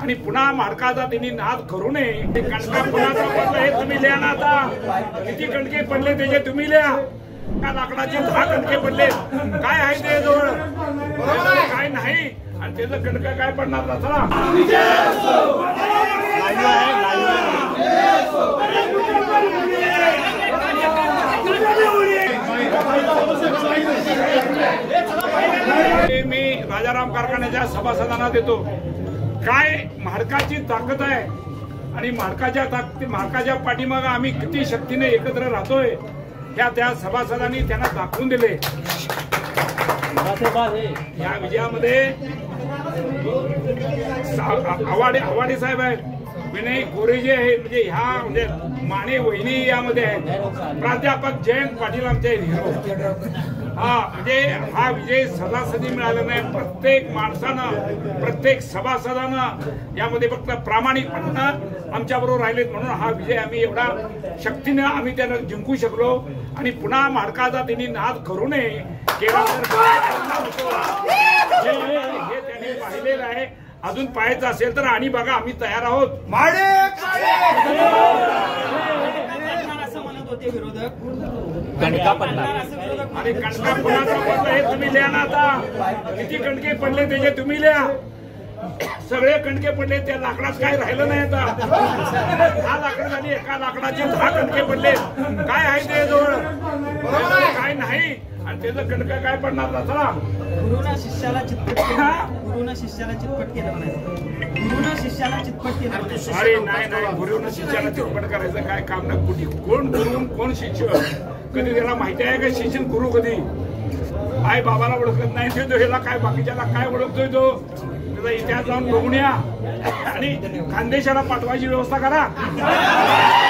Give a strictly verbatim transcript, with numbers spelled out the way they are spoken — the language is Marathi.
आणि पुन्हा माडकाचा त्यांनी नाद करू नये. कणका पुन्हा पडलं हे तुम्ही लिहा ना. आता किती कणके पडले त्याचे तुम्ही लिहा. का लाकडाचे दहा कणके पडले काय आहे ते जवळ काय नाही आणि त्याचं कणका काय पडणार ना. चला मी राजाराम कारखान्याच्या सभासदांना देतो. काय माडकाची ताकद आहे आणि माडकाच्या ताकद माडकाच्या पाठीमागे आम्ही किती शक्तीने एकत्र राहतोय त्या त्या सभासदांनी त्यांना दाखवून दिले. या विजयामध्ये आवाडे आवाडे साहेब आहेत, विनय गोरेजे आहे, म्हणजे ह्या म्हणजे माने वहिनी यामध्ये आहेत, प्राध्यापक जयंत पाटील आमचे हिरो. हा म्हणजे हा विजय सदासदी मिळाला नाही. प्रत्येक माणसानं प्रत्येक सभासदानं यामध्ये फक्त प्रामाणिकपणानं आमच्या बरोबर राहिलेत म्हणून हा विजय आम्ही एवढा शक्तीने आम्ही त्यांना जिंकू शकलो. आणि पुन्हा माडकाचा त्यांनी नाद करू नये केला हे त्यांनी पाहिलेलं आहे. अजून पाहायचं असेल तर आणि बघा आम्ही तयार आहोत. कणका पडणार आणि कणका पुन्हा पडलं हे तुम्ही लिहा ना. आता किती कणके पडले त्याचे तुम्ही लिहा. सगळे कणके पडले त्या लाकडात काय राहिलं नाही. आता दहा लाकडं झाली, एका लाकडाचे दहा कणके पडले काय आहे ते जवळ काय नाही आणि त्याचं कणका काय पडणार ना. चला गुरुना शिष्याला चितपट केलं. गुरुना शिष्याला चितपट केलं म्हणायचं. गुरुना शिष्याला चितपट केलं. अरे नाही नाही गुरुनं शिष्याला चितपट करायचं काय काम ना. कुठे कोण गुरु कोण शिष्य कधी त्याला माहिती आहे का? शिष्य गुरु कधी आई बाबाला ओळखत नाही तो ह्याला काय बाकीच्याला काय ओळखतोय तो. त्याचा इतिहास जाऊन बघून या आणि खानदेशाला पाठवायची व्यवस्था करा.